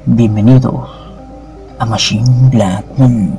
Bienvenidos a Machine Black Moon.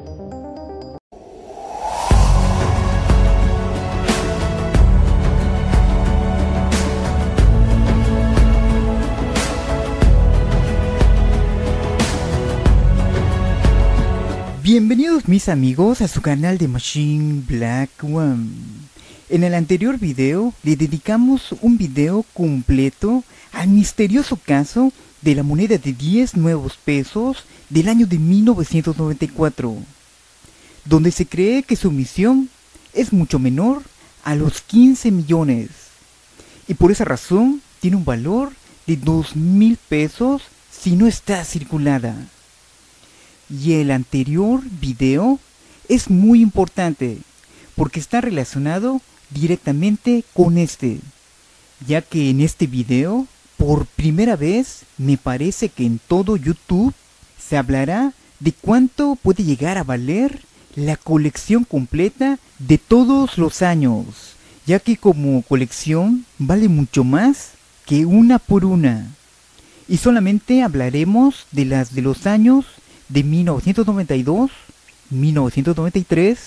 Bienvenidos mis amigos a su canal de Machine Black One. En el anterior video le dedicamos un video completo al misterioso caso de la moneda de 10 nuevos pesos del año de 1994, donde se cree que su emisión es mucho menor a los 15 millones y por esa razón tiene un valor de 2.000 pesos si no está circulada. Y el anterior video es muy importante porque está relacionado directamente con este, ya que en este video por primera vez me parece que en todo YouTube se hablará de cuánto puede llegar a valer la colección completa de todos los años, ya que como colección vale mucho más que una por una. Y solamente hablaremos de las de los años de 1992, 1993,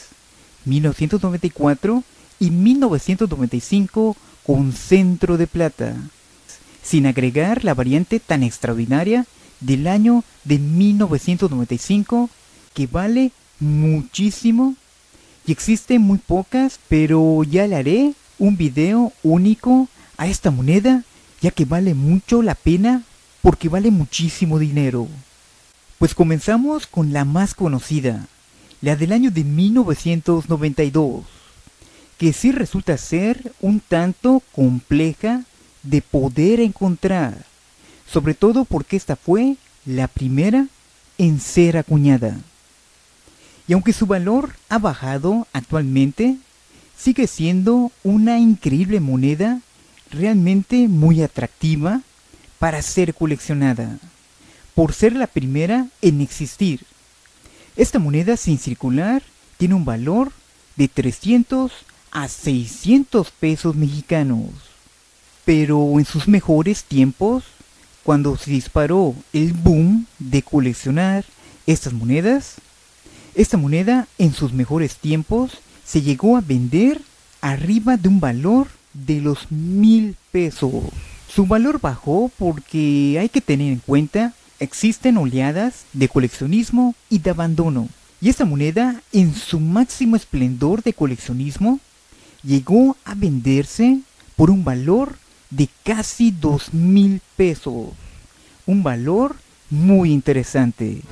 1994 y 1995 con centro de plata, sin agregar la variante tan extraordinaria del año de 1995 que vale muchísimo y existen muy pocas, pero ya le haré un video único a esta moneda ya que vale mucho la pena porque vale muchísimo dinero. Pues comenzamos con la más conocida, la del año de 1992, que sí resulta ser un tanto compleja de poder encontrar, sobre todo porque esta fue la primera en ser acuñada. Y aunque su valor ha bajado actualmente, sigue siendo una increíble moneda realmente muy atractiva para ser coleccionada, por ser la primera en existir. Esta moneda sin circular tiene un valor de 300 a 600 pesos mexicanos. Pero en sus mejores tiempos, cuando se disparó el boom de coleccionar estas monedas, esta moneda en sus mejores tiempos se llegó a vender arriba de un valor de los 1.000 pesos. Su valor bajó porque hay que tener en cuenta existen oleadas de coleccionismo y de abandono. Y esta moneda en su máximo esplendor de coleccionismo llegó a venderse por un valor de casi 2.000 pesos. Un valor muy interesante.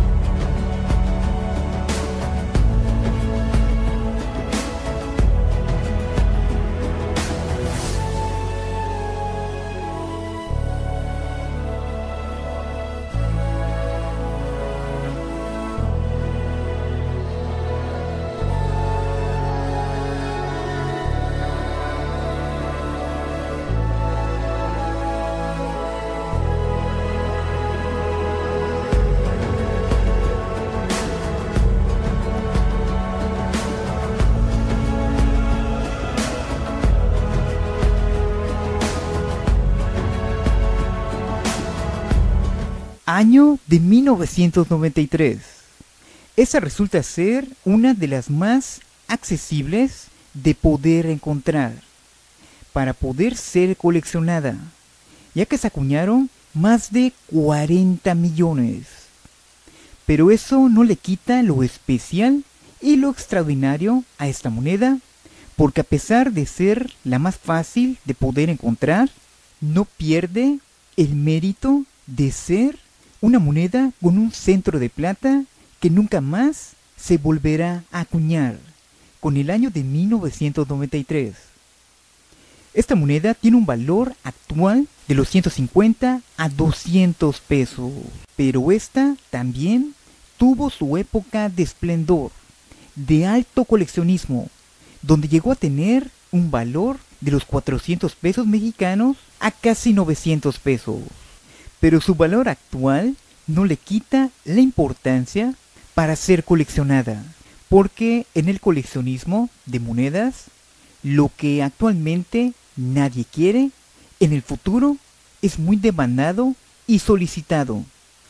Año de 1993. Esa resulta ser una de las más accesibles de poder encontrar para poder ser coleccionada, ya que se acuñaron más de 40 millones. Pero eso no le quita lo especial y lo extraordinario a esta moneda, porque a pesar de ser la más fácil de poder encontrar, no pierde el mérito de ser una moneda con un centro de plata que nunca más se volverá a acuñar, con el año de 1993. Esta moneda tiene un valor actual de los 150 a 200 pesos, pero esta también tuvo su época de esplendor, de alto coleccionismo, donde llegó a tener un valor de los 400 pesos mexicanos a casi 900 pesos. Pero su valor actual no le quita la importancia para ser coleccionada, porque en el coleccionismo de monedas, lo que actualmente nadie quiere, en el futuro es muy demandado y solicitado.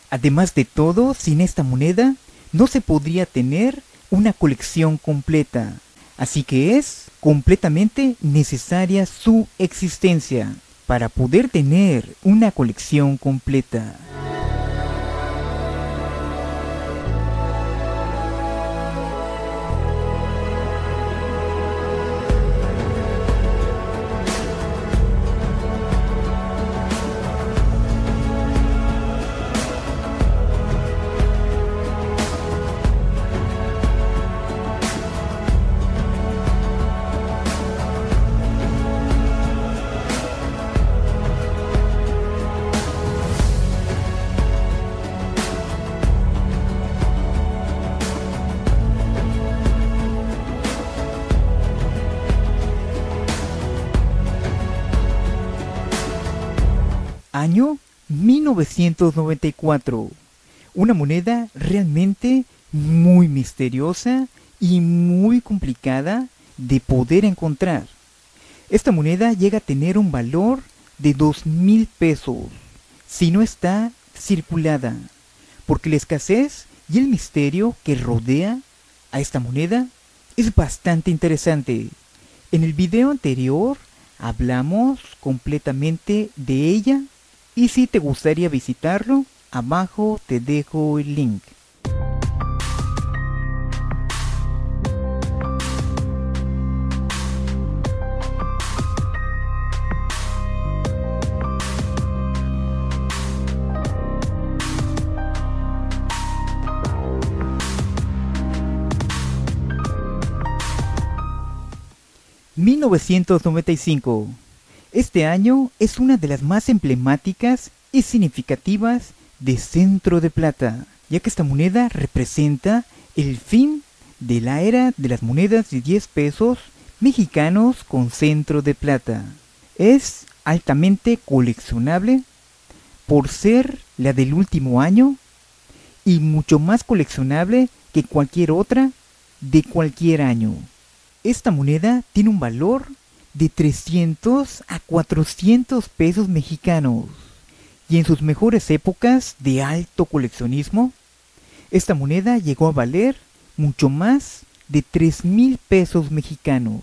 Además de todo, sin esta moneda no se podría tener una colección completa, así que es completamente necesaria su existencia para poder tener una colección completa. Año 1994. Una moneda realmente muy misteriosa y muy complicada de poder encontrar. Esta moneda llega a tener un valor de 2.000 pesos si no está circulada, porque la escasez y el misterio que rodea a esta moneda es bastante interesante. En el video anterior hablamos completamente de ella. Y si te gustaría visitarlo, abajo te dejo el link. $1995. Este año es una de las más emblemáticas y significativas de Centro de Plata, ya que esta moneda representa el fin de la era de las monedas de 10 pesos mexicanos con centro de plata. Es altamente coleccionable por ser la del último año y mucho más coleccionable que cualquier otra de cualquier año. Esta moneda tiene un valor de 300 a 400 pesos mexicanos, y en sus mejores épocas de alto coleccionismo, esta moneda llegó a valer mucho más de 3.000 pesos mexicanos.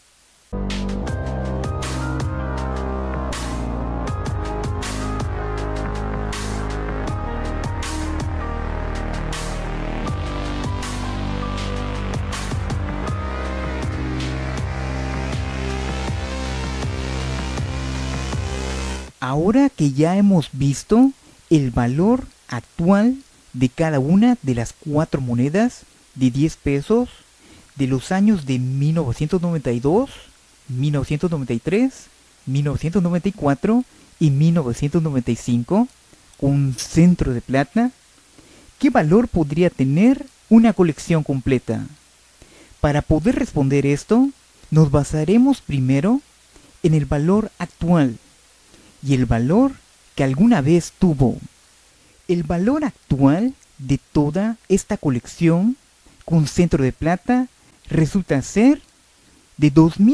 Ahora que ya hemos visto el valor actual de cada una de las 4 monedas de 10 pesos de los años de 1992, 1993, 1994 y 1995 con centro de plata, ¿qué valor podría tener una colección completa? Para poder responder esto, nos basaremos primero en el valor actual y el valor que alguna vez tuvo. El valor actual de toda esta colección con centro de plata resulta ser de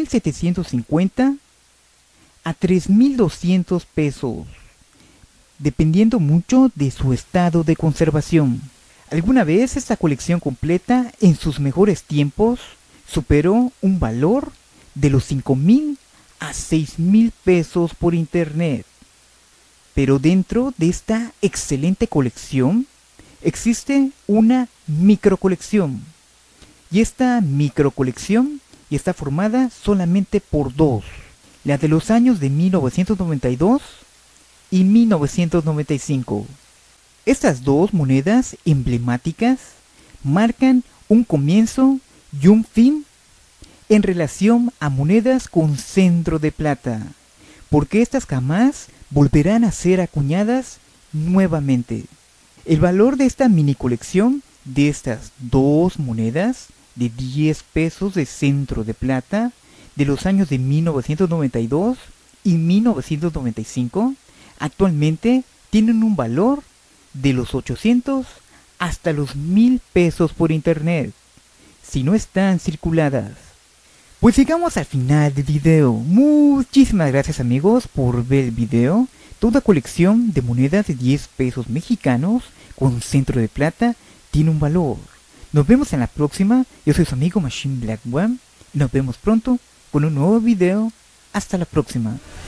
2.750 a 3.200 pesos, dependiendo mucho de su estado de conservación. Alguna vez esta colección completa en sus mejores tiempos superó un valor de los 5.000 a 6.000 pesos por internet. Pero dentro de esta excelente colección existe una microcolección. Y esta microcolección está formada solamente por 2. La de los años de 1992 y 1995. Estas 2 monedas emblemáticas marcan un comienzo y un fin en relación a monedas con centro de plata, porque estas jamás volverán a ser acuñadas nuevamente. El valor de esta mini colección de estas 2 monedas de 10 pesos de centro de plata de los años de 1992 y 1995 actualmente tienen un valor de los 800 hasta los 1.000 pesos por internet, si no están circuladas. Pues llegamos al final del video. Muchísimas gracias amigos por ver el video. Toda colección de monedas de 10 pesos mexicanos con centro de plata tiene un valor. Nos vemos en la próxima. Yo soy su amigo Machine Black One y nos vemos pronto con un nuevo video. Hasta la próxima.